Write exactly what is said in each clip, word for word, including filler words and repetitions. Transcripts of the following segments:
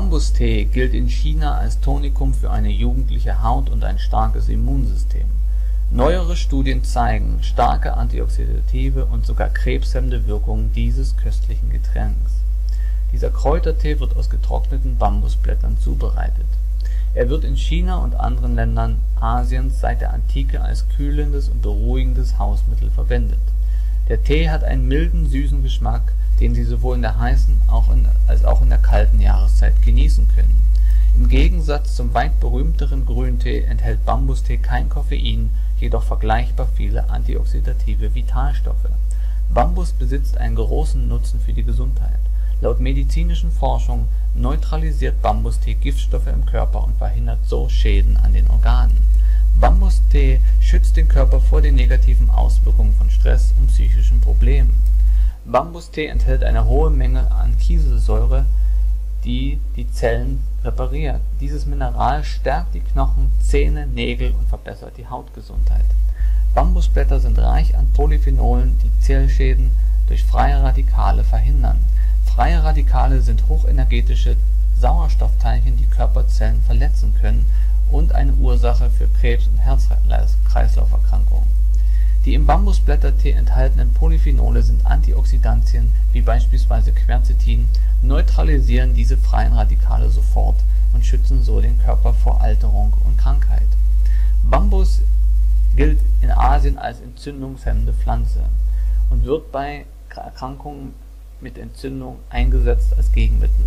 Bambustee gilt in China als Tonikum für eine jugendliche Haut und ein starkes Immunsystem. Neuere Studien zeigen starke antioxidative und sogar krebshemmende Wirkungen dieses köstlichen Getränks. Dieser Kräutertee wird aus getrockneten Bambusblättern zubereitet. Er wird in China und anderen Ländern Asiens seit der Antike als kühlendes und beruhigendes Hausmittel verwendet. Der Tee hat einen milden, süßen Geschmack, den Sie sowohl in der heißen auch in, als auch in der kalten Jahreszeit genießen können. Im Gegensatz zum weit berühmteren Grüntee enthält Bambustee kein Koffein, jedoch vergleichbar viele antioxidative Vitalstoffe. Bambus besitzt einen großen Nutzen für die Gesundheit. Laut medizinischen Forschung neutralisiert Bambustee Giftstoffe im Körper und verhindert so Schäden an den Organen. Bambustee schützt den Körper vor den negativen Auswirkungen von Stress und psychischen Problemen. Bambustee enthält eine hohe Menge an Kieselsäure, die die Zellen repariert. Dieses Mineral stärkt die Knochen, Zähne, Nägel und verbessert die Hautgesundheit. Bambusblätter sind reich an Polyphenolen, die Zellschäden durch freie Radikale verhindern. Freie Radikale sind hochenergetische Sauerstoffteilchen, die Körperzellen verletzen können und eine Ursache für Krebs- und Herz-Kreislauf-Erkrankungen. Die im Bambusblättertee enthaltenen Polyphenole sind Antioxidantien, wie beispielsweise Quercetin, neutralisieren diese freien Radikale sofort und schützen so den Körper vor Alterung und Krankheit. Bambus gilt in Asien als entzündungshemmende Pflanze und wird bei Erkrankungen mit Entzündung eingesetzt als Gegenmittel.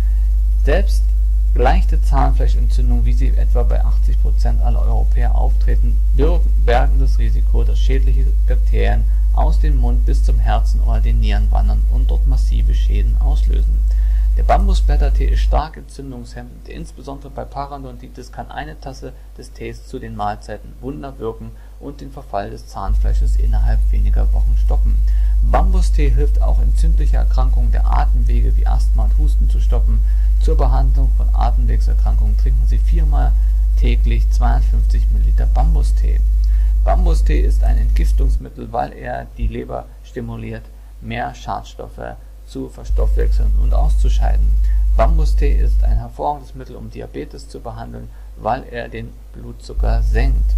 Selbst leichte Zahnfleischentzündungen, wie sie etwa bei achtzig Prozent aller Europäer auftreten, bergen das Risiko, dass schädliche Bakterien aus dem Mund bis zum Herzen oder den Nieren wandern und dort massive Schäden auslösen. Der Bambusblättertee ist stark entzündungshemmend, insbesondere bei Parodontitis kann eine Tasse des Tees zu den Mahlzeiten Wunder wirken und den Verfall des Zahnfleisches innerhalb weniger Wochen stoppen. Bambustee hilft auch, entzündliche Erkrankungen der Atemwege wie Asthma und Husten zu stoppen. Zur Behandlung von Atemwegserkrankungen trinken Sie viermal täglich zweihundertfünfzig Milliliter Bambustee. Bambustee ist ein Entgiftungsmittel, weil er die Leber stimuliert, mehr Schadstoffe zu verstoffwechseln und auszuscheiden. Bambustee ist ein hervorragendes Mittel, um Diabetes zu behandeln, weil er den Blutzucker senkt.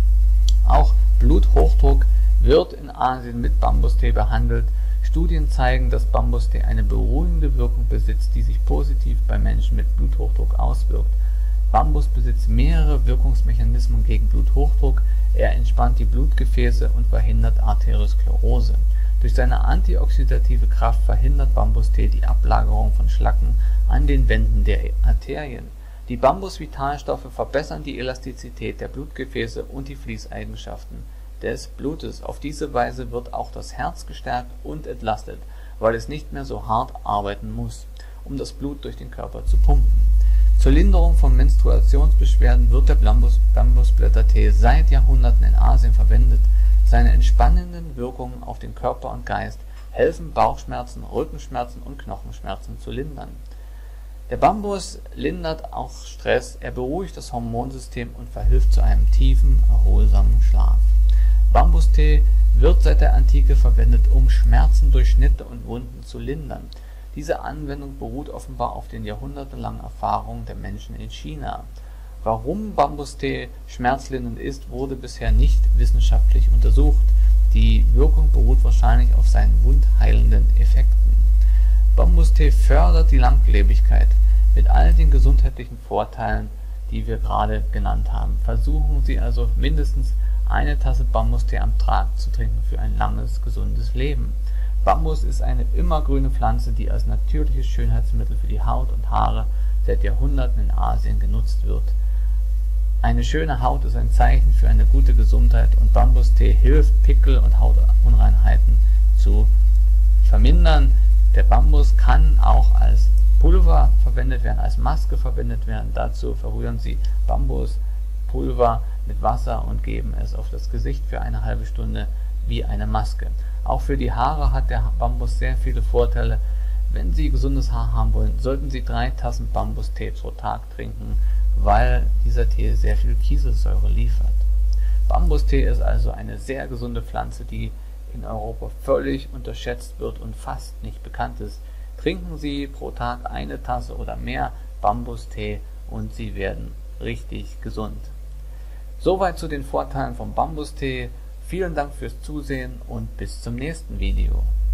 Auch Bluthochdruck wird in Asien mit Bambustee behandelt. Studien zeigen, dass Bambustee eine beruhigende Wirkung besitzt, die sich positiv bei Menschen mit Bluthochdruck auswirkt. Bambus besitzt mehrere Wirkungsmechanismen gegen Bluthochdruck. Er entspannt die Blutgefäße und verhindert Arteriosklerose. Durch seine antioxidative Kraft verhindert Bambustee die Ablagerung von Schlacken an den Wänden der Arterien. Die Bambus-Vitalstoffe verbessern die Elastizität der Blutgefäße und die Fließeigenschaften des Blutes. Auf diese Weise wird auch das Herz gestärkt und entlastet, weil es nicht mehr so hart arbeiten muss, um das Blut durch den Körper zu pumpen. Zur Linderung von Menstruationsbeschwerden wird der Bambus Bambusblättertee seit Jahrhunderten in Asien verwendet. Seine entspannenden Wirkungen auf den Körper und Geist helfen, Bauchschmerzen, Rückenschmerzen und Knochenschmerzen zu lindern. Der Bambus lindert auch Stress, er beruhigt das Hormonsystem und verhilft zu einem tiefen, erholsamen Schlaf. Bambustee wird seit der Antike verwendet, um Schmerzen durch Schnitte und Wunden zu lindern. Diese Anwendung beruht offenbar auf den jahrhundertelangen Erfahrungen der Menschen in China. Warum Bambustee schmerzlindernd ist, wurde bisher nicht wissenschaftlich untersucht. Die Wirkung beruht wahrscheinlich auf seinen wundheilenden Effekten. Bambustee fördert die Langlebigkeit. Mit all den gesundheitlichen Vorteilen, die wir gerade genannt haben, versuchen Sie also mindestens eine Tasse Bambustee am Tag zu trinken für ein langes, gesundes Leben. Bambus ist eine immergrüne Pflanze, die als natürliches Schönheitsmittel für die Haut und Haare seit Jahrhunderten in Asien genutzt wird. Eine schöne Haut ist ein Zeichen für eine gute Gesundheit und Bambustee hilft, Pickel und Hautunreinheiten zu vermindern. Der Bambus kann auch als Pulver verwendet werden, als Maske verwendet werden. Dazu verrühren Sie Bambuspulver mit Wasser und geben es auf das Gesicht für eine halbe Stunde wie eine Maske. Auch für die Haare hat der Bambus sehr viele Vorteile. Wenn Sie gesundes Haar haben wollen, sollten Sie drei Tassen Bambustee pro Tag trinken, weil dieser Tee sehr viel Kieselsäure liefert. Bambustee ist also eine sehr gesunde Pflanze, die in Europa völlig unterschätzt wird und fast nicht bekannt ist. Trinken Sie pro Tag eine Tasse oder mehr Bambustee und Sie werden richtig gesund. Soweit zu den Vorteilen vom Bambustee. Vielen Dank fürs Zusehen und bis zum nächsten Video.